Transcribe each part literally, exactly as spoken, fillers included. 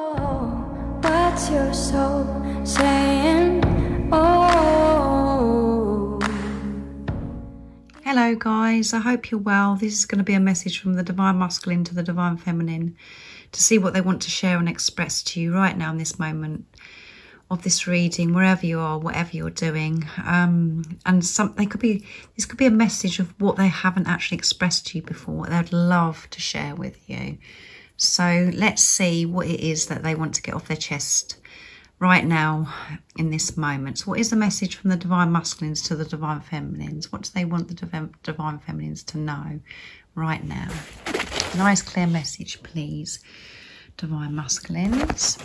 What's your soul saying? Oh. Hello guys, I hope you're well. This is going to be a message from the Divine Masculine to the Divine Feminine to see what they want to share and express to you right now in this moment of this reading, wherever you are, whatever you're doing. Um, and some, they could be, this could be a message of what they haven't actually expressed to you before, what they'd love to share with you. So let's see what it is that they want to get off their chest right now in this moment. So what is the message from the Divine Masculines to the Divine Feminines? What do they want the Div Divine Feminines to know right now? Nice clear message, please, Divine Masculines.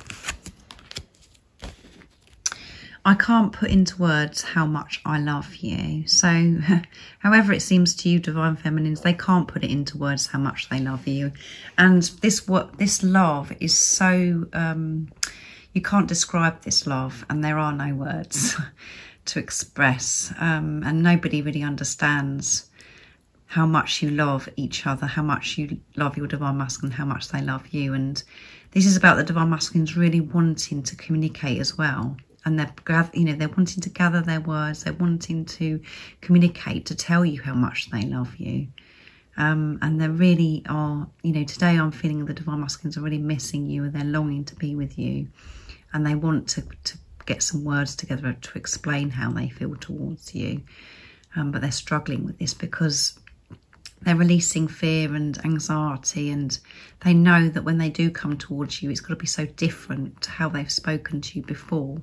I can't put into words how much I love you. So however it seems to you, Divine Feminines, they can't put it into words how much they love you. And this what this love is so, um, you can't describe this love, and there are no words to express. Um, and nobody really understands how much you love each other, how much you love your Divine Masculine, how much they love you. And this is about the Divine Masculines really wanting to communicate as well. And they're, you know, they're wanting to gather their words. They're wanting to communicate, to tell you how much they love you. Um, and they really are, you know, today I'm feeling the Divine Masculines are really missing you, and they're longing to be with you. And they want to, to get some words together to explain how they feel towards you. Um, but they're struggling with this because they're releasing fear and anxiety, and they know that when they do come towards you, it's got to be so different to how they've spoken to you before.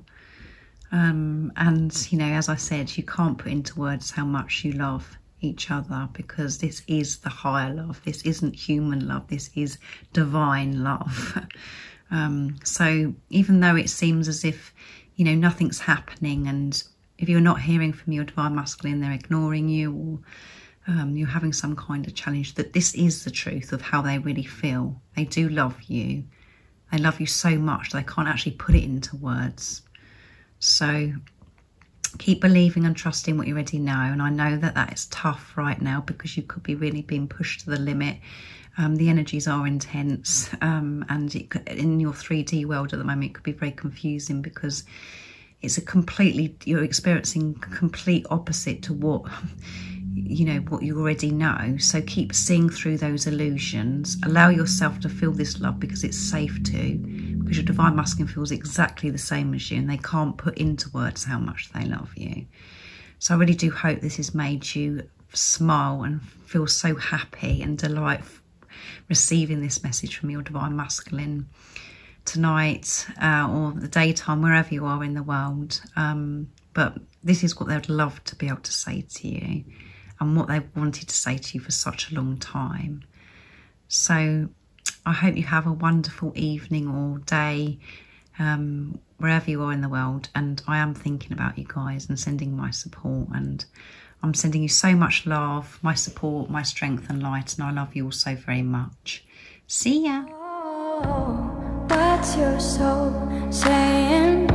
Um, and, you know, as I said, you can't put into words how much you love each other, because this is the higher love. This isn't human love. This is divine love. um, so even though it seems as if, you know, nothing's happening, and if you're not hearing from your Divine Masculine, they're ignoring you, or um, you're having some kind of challenge, that this is the truth of how they really feel. They do love you. They love you so much they can't actually put it into words. So keep believing and trusting what you already know. And I know that that is tough right now, because you could be really being pushed to the limit. Um, the energies are intense, um, and it could, in your three D world at the moment, it could be very confusing, because it's a completely, you're experiencing complete opposite to what, you know, what you already know. So keep seeing through those illusions. Allow yourself to feel this love, because it's safe to, because your Divine Masculine feels exactly the same as you, and they can't put into words how much they love you. So I really do hope this has made you smile and feel so happy and delightful receiving this message from your Divine Masculine tonight, uh, or the daytime, wherever you are in the world. Um, but this is what they'd love to be able to say to you, and what they've wanted to say to you for such a long time. So I hope you have a wonderful evening or day, um, wherever you are in the world. And I am thinking about you guys and sending my support, and I'm sending you so much love, my support, my strength and light, and I love you all so very much. See ya. Oh, what's your soul saying?